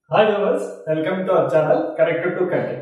Hi viewers, welcome to our channel Connected to Content.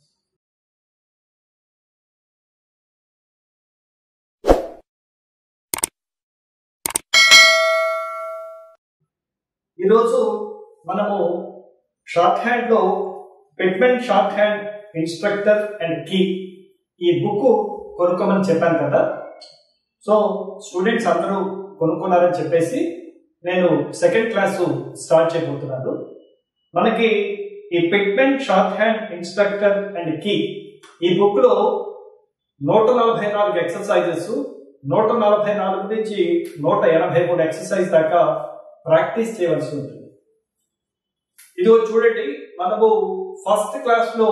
ఈరోజు మనము shorthand లో Pitman shorthand instructor and key ఈ book కొనుక్కోమని చెప్పాను కదా. సో స్టూడెంట్స్ అందరూ కొనుక్కున్నారని చెప్పేసి నేను సెకండ్ క్లాస్ స్టార్ట్ చేయబోతున్నాను. మనకి ఈ Pitman shorthand instructor and key ఈ బుక్ లో 144 ఎక్సర్సైజెస్ 144 నుంచి 183 ఎక్సర్సైజ్ దాకా ప్రాక్టీస్ చేయవలసి ఉంటుంది. ఇదిగో చూడండి, మనము ఫస్ట్ క్లాస్ లో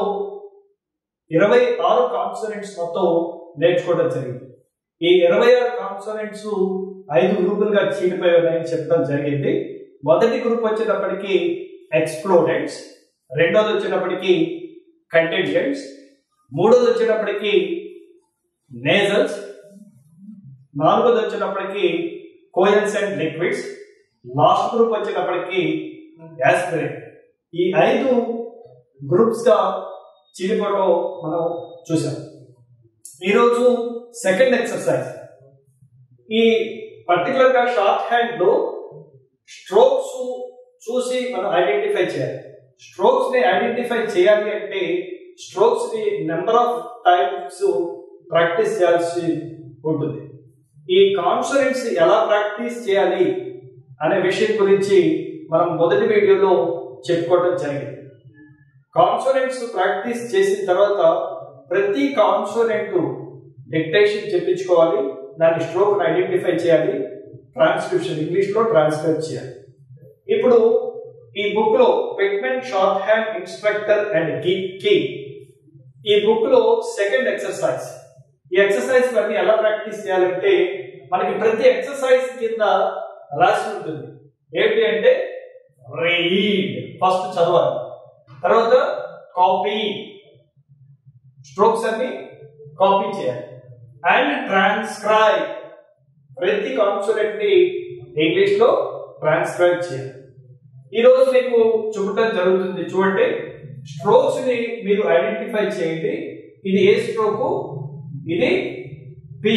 26 కాన్సోనెంట్స్ మొత్తం నేర్చుకోవడం జరిగింది. ఈ 26 కాన్సోనెంట్స్ 5 గ్రూపులుగా చీలిపోయి ఉన్నాయని చెప్పడం జరిగింది. మొదటి గ్రూప్ వచ్చేటప్పటికి ఎక్స్ప్లోడెంట్స్, రెండోది వచ్చేటప్పటికి కంటింజెంట్స్, మూడోది వచ్చేటప్పటికి నేజల్స్, నాలుగోది వచ్చేటప్పటికి కోయల్స్ అండ్ లిక్విడ్స్, లాస్ట్ గ్రూప్ వచ్చేటప్పటికి యాస్పిరేట్. ఈ 5 గ్రూప్స్ గా చీలిపోవడం మనం చూసాం. ఈరోజు సెకండ్ ఎక్సర్సైజ్. ఈ పర్టికులర్ గా షార్ట్ హ్యాండ్ లో స్ట్రోక్స్ చూసి మనం ఐడెంటిఫై చేయాలి. స్ట్రోక్స్ ని ఐడెంటిఫై చేయాలి అంటే స్ట్రోక్స్ ని నెంబర్ ఆఫ్ టైమ్స్ ప్రాక్టీస్ చేయాల్సి ఉంటుంది. ఈ కాన్సోనెంట్స్ ఎలా ప్రాక్టీస్ చేయాలి అనే విషయం గురించి మనం మొదటి వీడియోలో చెప్పుకోవడం జరిగింది. కాన్సోనెంట్స్ ప్రాక్టీస్ చేసిన తర్వాత ప్రతి కాన్సోనెంట్ డిక్టేషన్ చెప్పించుకోవాలి, దాని స్ట్రోక్ ఐడెంటిఫై చేయాలి, ట్రాన్స్క్రిప్షన్ ఇంగ్లీష్ లో ట్రాన్స్క్రైబ్ చేయాలి. ఇప్పుడు ఈ బుక్ లో Pitman shorthand instructor and key ఈ బుక్ లో సెకండ్ ఎక్సర్సైజ్. ఈ ఎక్సర్సైజ్ అన్ని ఎలా ప్రాక్టీస్ చేయాలంటే మనకి ప్రతి ఎక్సర్సైజ్ కింద రాసి ఉంటుంది. ఏంటి అంటే రీడ్, ఫస్ట్ చదవాలి, తర్వాత కాపీ, స్ట్రోక్స్ అన్ని కాపీ చేయాలి, అండ్ ట్రాన్స్క్రైబ్, ప్రతి కాన్సోనెంట్ ని ఇంగ్లీష్ లో ట్రాన్స్క్రైబ్ చేయాలి. ఈ రోజు మీకు చూపడం జరుగుతుంది. చూడండి, స్ట్రోక్స్ ని మీరు ఐడెంటిఫై చేయండి. ఇది ఏ స్ట్రోక్? ఇది పి.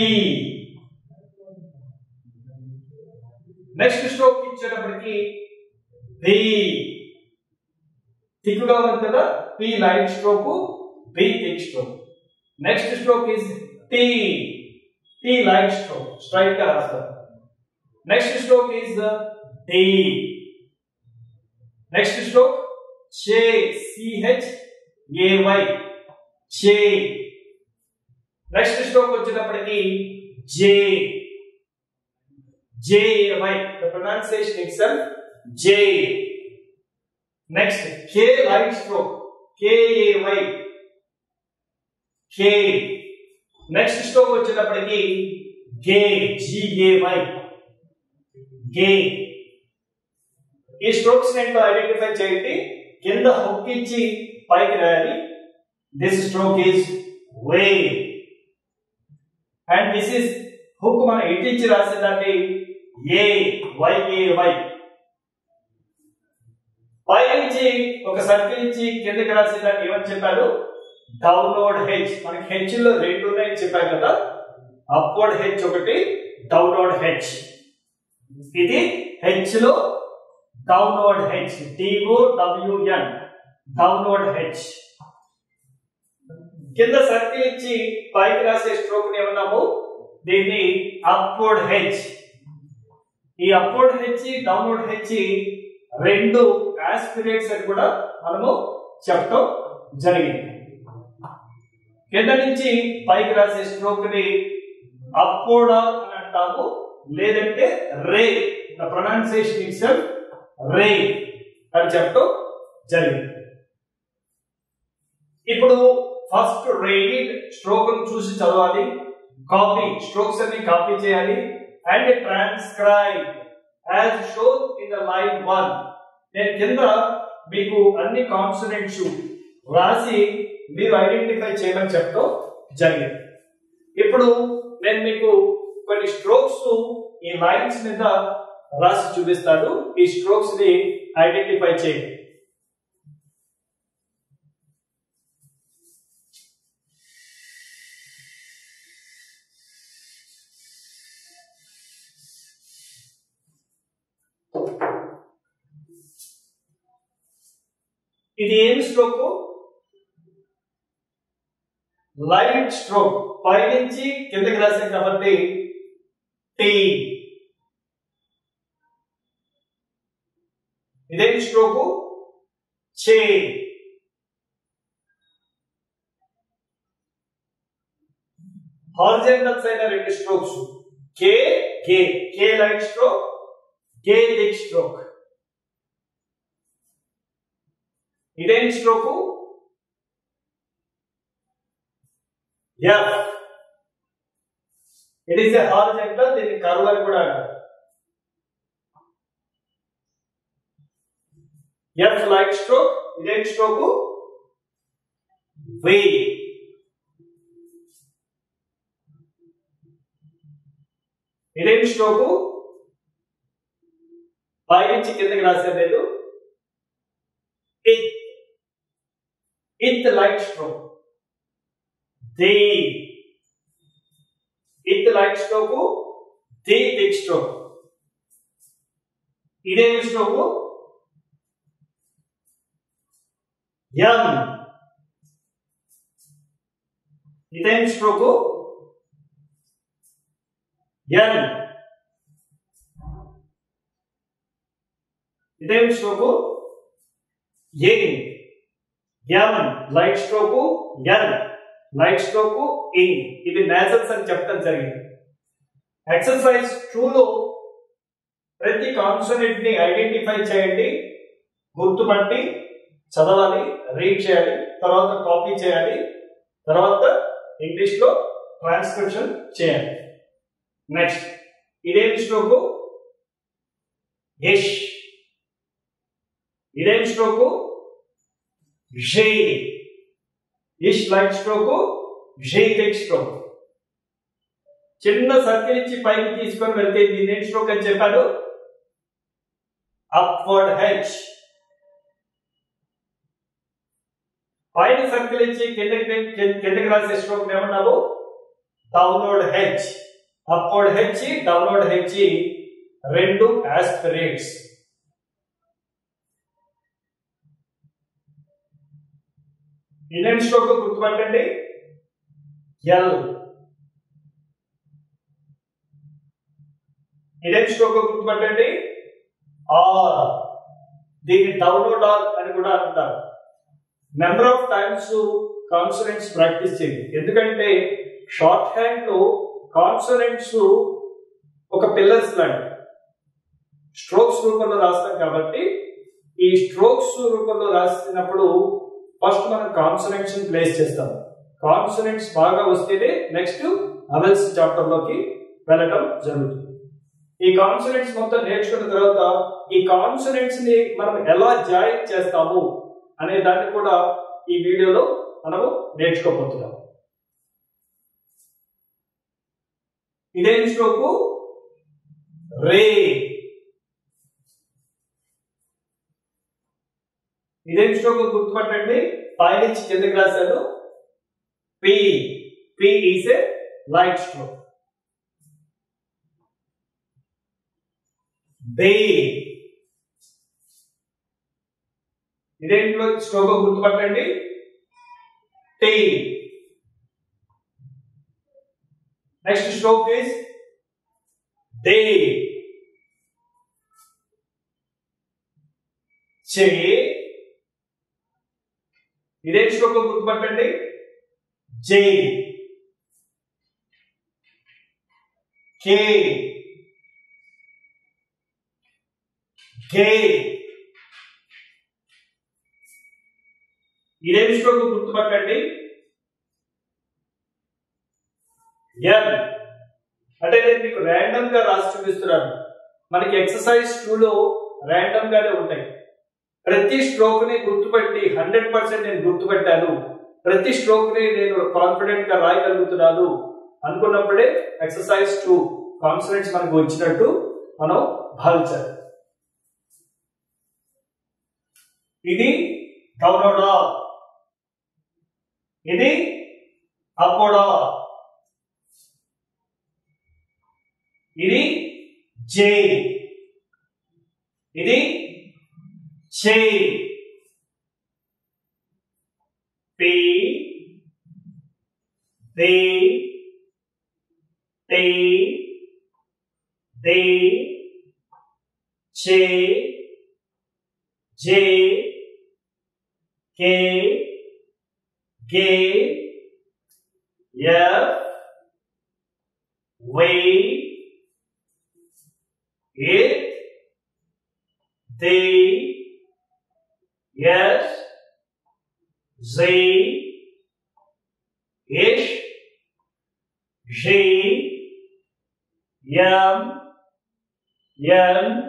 నెక్స్ట్ స్ట్రోక్ ఇచ్చేటప్పటికి పి, థిక్గా ఉంది కదా, P light stroke, P thick stroke. Next stroke is T, T light stroke, straight గా రాస్తారు. Next stroke is D. Next stroke chay, CHAY, chay. Next stroke వచ్చేటప్పటికి jay, JAY, the pronunciation itself J. Next K light stroke, KAY, K. Next stroke వచ్చేటప్పటికి గే, GAY, గే. ఈ strokes ఏంటో identify చేయండి. కింద hook ఇచ్చి పైకి రాయాలి. This stroke is way, and this is hook మనం ఇటు ఇచ్చి రాసేదాన్ని YAY. పై నుంచి ఒక సర్కిల్ ఇచ్చి కిందకి రాసేదాన్ని ఏమని చెప్పారు? Downward H. మనకి హెచ్ లో 2 ఉన్నాయని చెప్పారు కదా, అప్వర్డ్ హెచ్ ఒకటి, డౌన్వర్డ్ హెచ్. ఇది హెచ్ లో downward H, DOWN, downward H. కింద సర్కిల్ ఇచ్చి పైకి రాసే స్ట్రోక్ ని ఏమన్నాము? దీన్ని అప్వర్డ్ హెచ్. ఈ upward H, downward H 2 aspirates అని కూడా మనము చెప్పడం జరిగింది. కింద నుంచి పైకి రాసే స్ట్రోక్ ని అప్వర్డ్ అని అంటాము, లేదంటే ray, the pronunciation itself ray అని చెప్పడం జరిగింది. ఇప్పుడు ఫస్ట్ రీడ్ స్ట్రోక్ చూసి చదవాలి, కాపీ, స్ట్రోక్స్ అన్ని కాపీ చేయాలి, and transcribe as shown in the line 1. నేను కింద మీకు అన్ని కాన్సోనెంట్స్ రాసి మీరు ఐడెంటిఫై చేయమని చెప్పడం జరిగింది. ఇప్పుడు నేను మీకు కొన్ని స్ట్రోక్స్ ఈ లైన్స్ మీద రాసి చూపిస్తాడు. ఈ స్ట్రోక్స్ ని ఐడెంటిఫై చేయండి. ఇది ఏం స్ట్రోక్? Light stroke. పైనుంచి కిందకి రాసాం కాబట్టి టీ. ఇదేం స్ట్రోక్? చే. హారిజాంటల్స్ అయిన రెండు strokes K gay. K light stroke, gay thick stroke. ఇదేం stroke? F. It is a horizontal, దీన్ని కర్వ్ అని కూడా అంటారు. F light stroke. ఇదేం స్ట్రోక్? వి. ఇదేం స్ట్రోక్? పై నుంచి కిందకి రాసే లేదు. Ith. Ith light stroke. Thee. Ith light stroke, thee thick stroke. ఇదేం స్ట్రోక్? ఎం. ఇదేం స్ట్రోక్? ఎన్. ఇదేం stroke? N. M light stroke, N light stroke, ing. ఇది నేజల్స్ అని చెప్పడం జరిగింది. ఎక్సర్సైజ్ 2 లో ప్రతి కాన్సోనెంట్ ని ఐడెంటిఫై చేయండి, గుర్తుపట్టి చదవాలి, రీడ్ చేయాలి, తర్వాత కాపీ చేయాలి, తర్వాత ఇంగ్లీష్ లో ట్రాన్స్క్రిప్షన్ చేయాలి. నెక్స్ట్ ఇదేం స్ట్రోక్? యష్. ఇదేం stroke? Zhee. Ish light stroke, zhee thick stroke. చిన్న సర్కిల్ ఇచ్చి పైకి తీసుకొని వెళ్తే దీని ఏం స్ట్రోక్ అని చెప్పాను? Upward H. పైన సర్కిల్ ఇచ్చి కిందకి రాసే స్ట్రోక్ ఏమన్నావు? Downward H. Upward H, downward H రెండు ఆస్పిరేట్స్. ఇదేం స్ట్రోక్ గుర్తుపట్టండి? ఎల్. ఇదేం స్ట్రోక్ గుర్తుపట్టండి? ఆర్. దీన్ని డౌన్వర్డ్ ఆర్ అని కూడా అంటారు. Number of times consonants practice చేయండి. ఎందుకంటే షార్ట్ హ్యాండ్ లో కాన్సోనెంట్స్ ఒక పిల్లర్స్ లాంటి స్ట్రోక్స్ రూపంలో రాస్తాం కాబట్టి ఈ స్ట్రోక్స్ రూపంలో రాసినప్పుడు ఫస్ట్ మనం కాన్సోనెంట్స్ ప్లేస్ చేస్తాం. కాన్సోనెంట్స్ బాగా వస్తేనే నెక్స్ట్ అవెల్స్ చాప్టర్ లోకి వెళ్ళడం జరుగుతుంది. ఈ కాన్సోనెంట్స్ మొత్తం నేర్చుకున్న తర్వాత ఈ కాన్సోనెంట్స్ ని మనం ఎలా జాయిన్ చేస్తాము అనే దాన్ని కూడా ఈ వీడియోలో మనము నేర్చుకోబోతున్నాం. ఇదేం స్ట్రోక్? రే. ఇదేం స్ట్రోక్ గుర్తుపట్టండి? పైనుంచి కిందకి రాశాను. P. P is a light stroke. Bay. ఇదేంట్లో స్ట్రోక్ గుర్తుపట్టండి? T. Next stroke is dee. Chay. ఇదేం స్ట్రోక్ గుర్తుపట్టండి? జే. కే. గే. ఇదేం స్ట్రోక్ గుర్తుపట్టండి? ఎన్. అంటే నేను మీకు ర్యాండమ్ గా రాసి చూపిస్తున్నాను. మనకి ఎక్సర్సైజ్ 2 లో ర్యాండమ్ గానే ఉంటాయి. ప్రతి స్ట్రోక్ ని గుర్తుపట్టి 100% నేను గుర్తుపెట్టాను, ప్రతి స్ట్రోక్ ని నేను కాన్ఫిడెంట్ గా రాయగలుగుతున్నాను అనుకున్నప్పుడే ఎక్సర్సైజ్ 2 కాన్సోనెంట్స్ మనకు వచ్చినట్టు మనం భావించాలి. ఇది డౌన్వర్డ్, ఇది అప్వర్డ్, ఇది జే, ఇది చే, P, B, T, D, J, J, K, G, F, V, H, D, S, Z, H, G, M, N,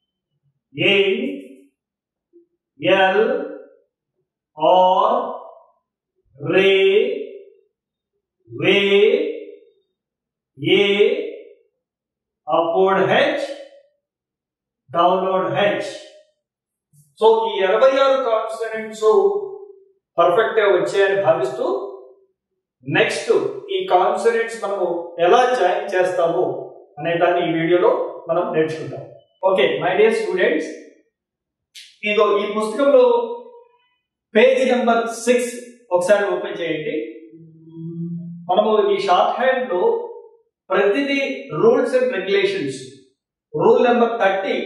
E, L, R, R, V, A, upward H, downward H. So ఈ 26 consonants perfect గా వచ్చాయని భావిస్తూ next ఈ consonants మనము ఎలా join చేస్తాము అనే దాన్ని ఈ వీడియోలో మనం నేర్చుకుంటాం. ఓకే మై డియర్ స్టూడెంట్స్, ఇదో ఈ పుస్తకంలో పేజ్ నెంబర్ 6 ఒకసారి ఓపెన్ చేయండి. మనము ఈ షార్ట్ హ్యాండ్ లో ప్రతిదీ rules and regulations, rule number 30,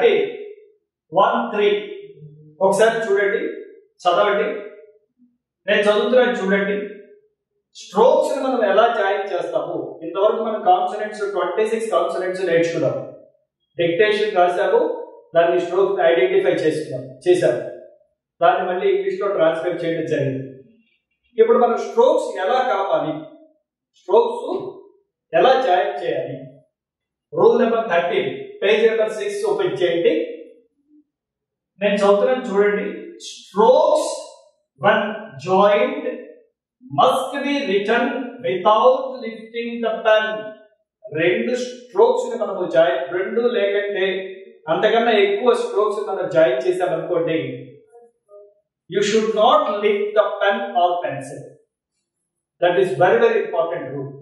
13 ఒకసారి చూడండి, చదవండి. నేను చదువుతున్నాను చూడండి. స్ట్రోక్స్ ని మనం ఎలా జాయిన్ చేస్తాము, ఇంతవరకు మనం కాన్సనెంట్స్ 26 కాన్సనెంట్స్ నేర్చుకున్నాం. డిక్టేషన్ రాశాము, దాన్ని స్ట్రోక్స్ ఐడెంటిఫై చేశాము, దాన్ని మళ్ళీ ఇంగ్లీష్ లో ట్రాన్స్లేట్ చేయడం జరిగింది. ఇప్పుడు మనం స్ట్రోక్స్ ఎలా కాపాలి, స్ట్రోక్స్ ఎలా జాయిన్ చేయాలి. Rule number 13 page number 6 open చేయండి. నేను చదువుతున్నాను చూడండి. Strokes when joined must be written without lifting the pen. రెండు స్ట్రోక్స్ ని మనము జాయిన్, రెండు లేకంటే అంతకన్నా ఎక్కువ స్ట్రోక్స్ మనం జాయిన్ చేసామనుకోండి, you should not lift the pen or pencil. That is very very important rule.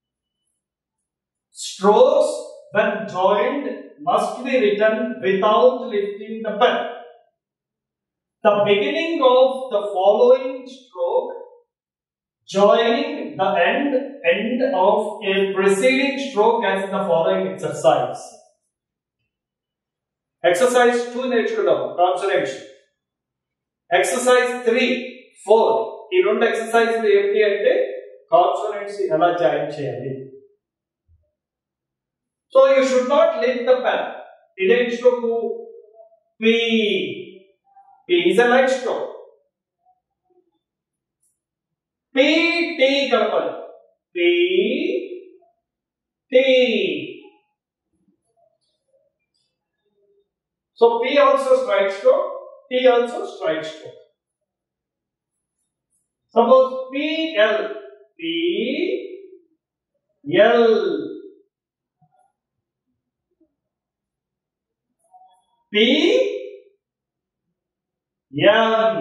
Strokes when joined must be written without lifting the pen. The beginning of the following stroke joining the end of a preceding stroke as in the following exercise. Exercise 2 నేర్చుకుందాం consonants. Exercise 3, 4 ఈ రెండు ఎక్సర్సైజ్లు ఏంటి అంటే consonants ఎలా join చేయాలి. So you should not lift the pen. ఇదే stroke P. P is a light stroke. P, T కలపాలి. P, T. So P also strike stroke, T also strike stroke. Suppose P, L, P, L. P, M.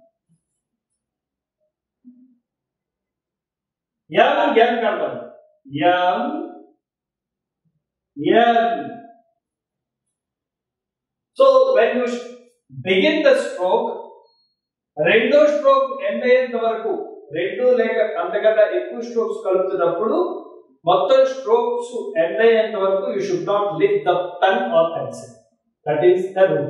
M కలపాలి. M, N. So when you begin the stroke, రెండో stroke end అయ్యేంత వరకు, రెండు లేక అంతకన్నా ఎక్కువ strokes కలుపుతున్నప్పుడు మొత్తం స్ట్రోక్స్ ఎండ్ అయ్యేంత వరకు you should not lift the pen or pencil. That is the rule.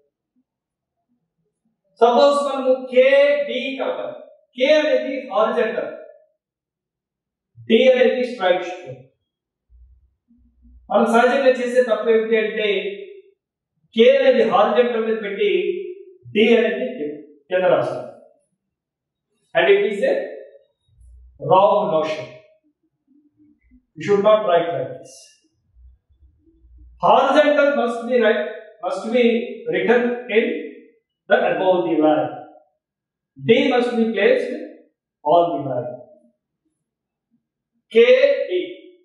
Suppose మనము కే డి కలపాలి. కే అనేది హారిజాంటల్, డి అనేది స్ట్రైక్ స్ట్రోక్. మనం సహజంగా చేసే తప్పు ఏమిటి అంటే కే అనేది హారిజాంటల్ మీద పెట్టి డి అనేది కింద రాస్తాం. And it is a wrong notion. You should not write like this. Horizontal must be written in the above the line. D must be placed on the line. K, D.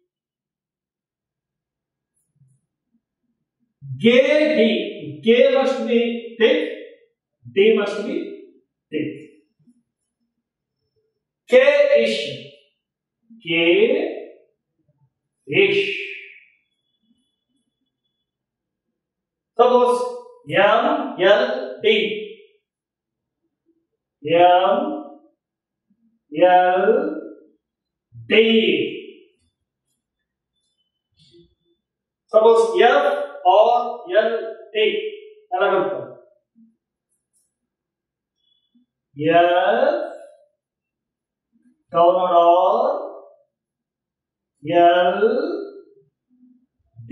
K, D. K must be thick, D must be thick. K-ish. K-ish. Suppose M, L, D. M, L D. Suppose F or L D ఎలా కలుపుతాం? F downward or L D.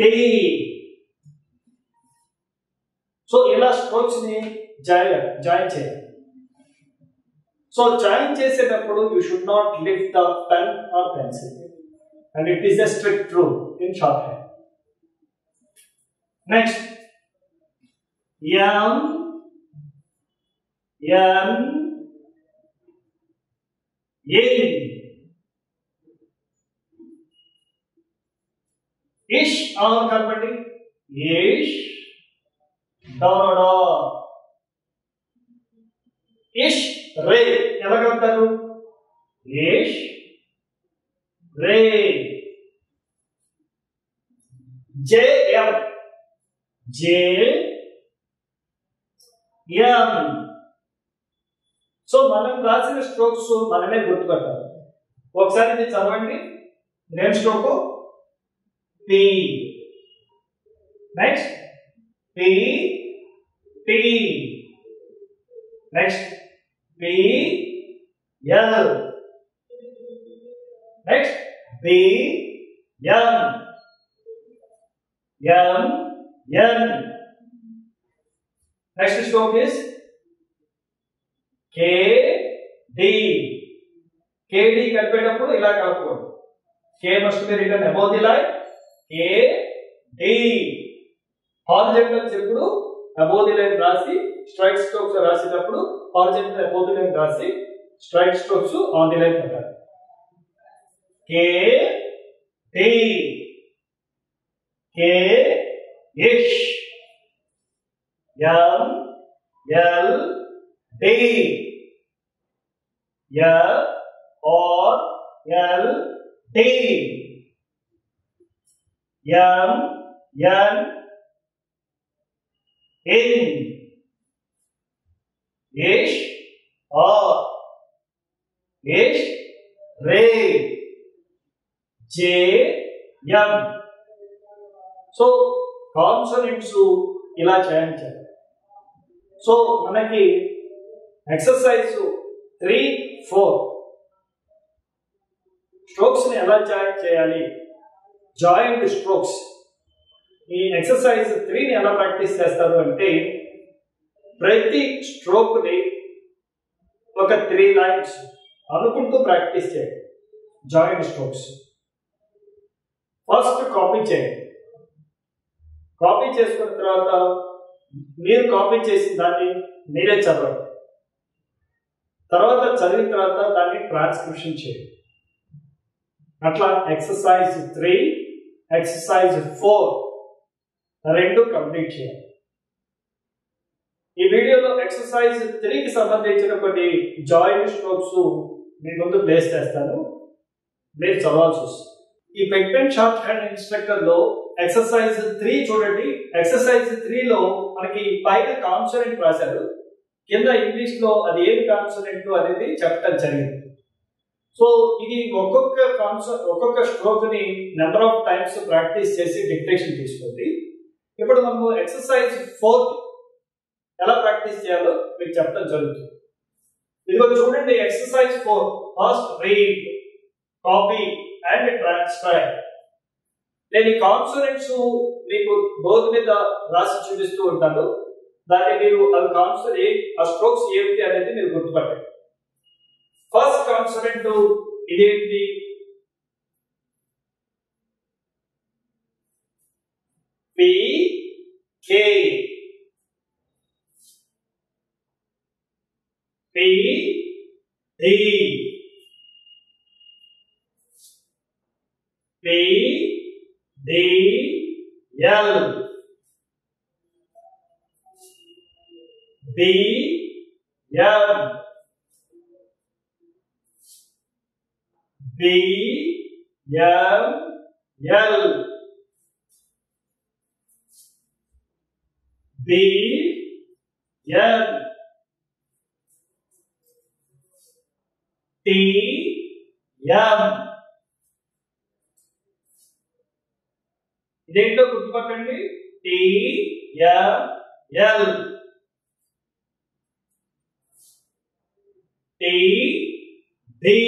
So ఇలా strokes ని join చేయాలి. So join చేసేటప్పుడు you should not lift the pen or pencil and it is a strict rule in shorthand. Next M N in. Ish on కలపండి. Ish down ఇష్ రే ఎలా కలుపుతారు? ఇష్ రే. JM JM. So మనం రాసిన strokes మనమే గుర్తుపట్టాలి. ఒకసారి ఇది చదవండి. Name stroke P. Next P P. Next P L. Next B M M N. Next stroke is K D. KD కలిపేటప్పుడు ఇలా కలుపుకోండి. K must be written above the line. K D. Horizontal ఎప్పుడు above the line రాసి straight strokes రాసేటప్పుడు horizontal above the line రాసి straight strokes on the line పెట్టాలి. K D. K ish. M L D. F or L D. M N in. Ish or ish ray. J M. So consonants ఇలా చేయించాలి. So మనకి exercise 3-4 strokes ని ఎలా join చేయాలి, joint strokes. ఈ exercise 3 ని ఎలా ప్రాక్టీస్ చేస్తారు అంటే ప్రతి స్ట్రోక్ ని ఒక 3 లైన్స్ అనుకుంటూ ప్రాక్టీస్ చేయండి. జాయింట్ స్ట్రోక్స్ ఫస్ట్ కాపీ చేయండి. కాపీ చేసుకున్న తర్వాత మీరు కాపీ చేసిన దాన్ని మీరే చదవండి. తర్వాత చదివిన తర్వాత దాన్ని ట్రాన్స్క్రిప్షన్ చేయండి. అట్లా ఎక్సర్సైజ్ 3, ఎక్సర్సైజ్ 4 రెండు కంప్లీట్ చేయాలి. ఈ వీడియోలో ఎక్సర్సైజ్ 3 కి సంబంధించిన కొన్ని జాయింట్ స్ట్రోక్స్ మీ ముందు ప్లేస్ చేస్తాను. మీరు చదవాల్సి వస్తుంది. ఈ పెగ్మెంట్ షార్ట్ హ్యాండ్ ఇన్స్ట్రక్టర్ లో ఎక్సర్సైజ్ 3 చూడండి. ఎక్సర్సైజ్ 3 లో మనకి పైన కాన్సనెంట్ రాశారు, కింద ఇంగ్లీష్ లో అది ఏం కాన్సనెంట్ అనేది చెప్పడం జరిగింది. సో ఇది ఒక్కొక్క స్ట్రోక్ ని నెంబర్ ఆఫ్ టైమ్స్ ప్రాక్టీస్ చేసి డిక్టేషన్ తీసుకోండి. ఇప్పుడు మనము ఎక్సర్సైజ్ 4 ఎలా ప్రాక్టీస్ చేయాలో మీకు చెప్పడం జరుగుతుంది. ఇదిగో చూడండి exercise 4. First read, copy and transcribe. నేను ఈ కాన్సనెంట్స్ మీకు బోర్డు మీద రాసి చూపిస్తూ ఉంటాను. దాన్ని మీరు అవి కాన్సనెంట్ ఆ స్ట్రోక్స్ ఏమిటి అనేది మీరు గుర్తుపట్టండి. ఫస్ట్ కాన్సనెంట్ ఇదేంటి? P K. P D. P D L. B M. B M L. B M. T M. ఇదేంటో గుర్తుపట్టండి. T M L. T D.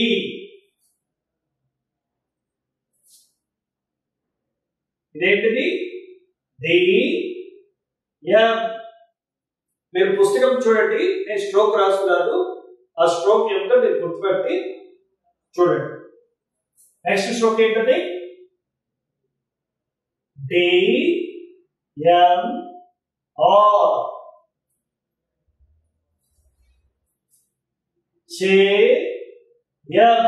ఇదేంటిది? D M. మీరు పుస్తకం చూడండి, నేను స్ట్రోక్ రాసుకున్నాను. ఆ స్ట్రోక్ ఏమిటో మీరు గుర్తుపెట్టి చూడండి. నెక్స్ట్ స్ట్రోక్ ఏంటది? D M R. Jay M.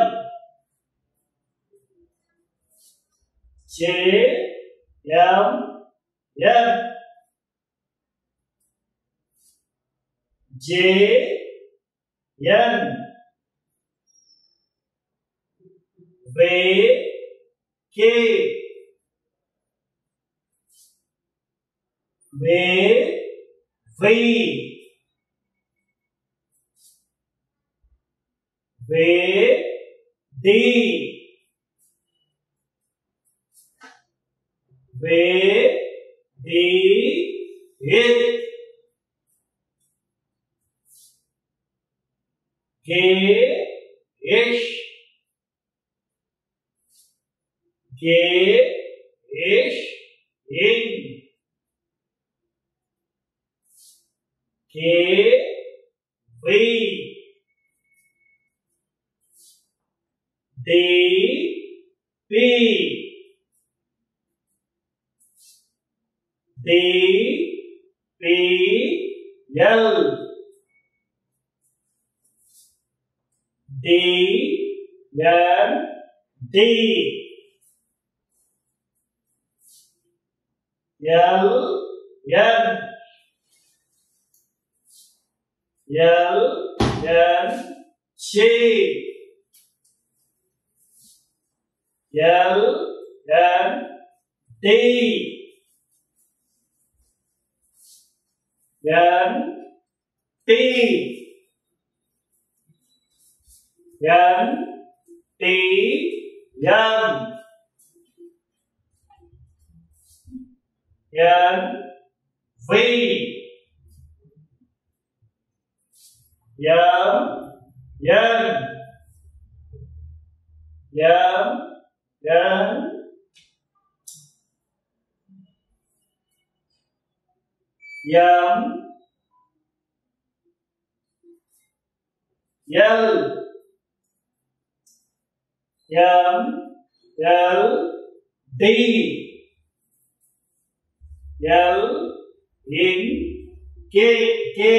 Jay M N. Jay N. Way K. Way Y. Way D. Way D ith. Gay ish. Gay ish ing. Gay V. D P. D P L. D N D. L N. L N jay. L N D. N T. N T M. N V. M N. M N. M L. M L D. L ing K. K.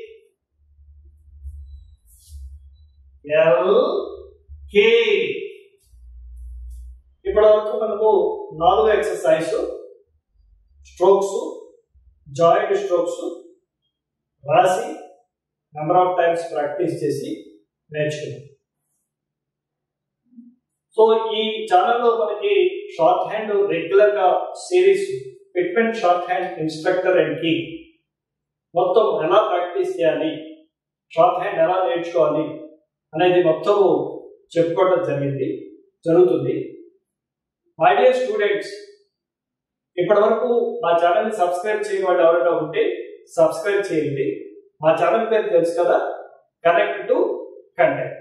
L K. ఇప్పటి వరకు మనము 4 exercise strokes, joint strokes రాసి number of times practice చేసి నేర్చుకున్నాం. So ఈ ఛానల్లో మనకి shorthand regular గా series Pitman shorthand instructor and key మొత్తం ఎలా ప్రాక్టీస్ చేయాలి, షార్ట్ హ్యాండ్ ఎలా నేర్చుకోవాలి అనేది మొత్తము చెప్పుకోవడం జరుగుతుంది. మై డియర్ స్టూడెంట్స్, ఇప్పటి వరకు మా ఛానల్ని సబ్స్క్రైబ్ చేయని వాళ్ళు ఎవరైనా ఉంటే సబ్స్క్రైబ్ చేయండి. మా ఛానల్ పేరు తెలుసు కదా, కనెక్ట్ టు కంటెంట్.